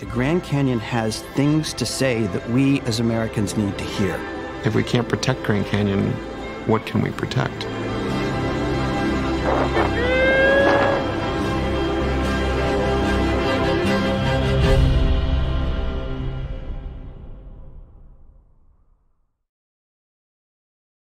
the Grand Canyon has things to say that we as Americans need to hear. If we can't protect Grand Canyon, what can we protect?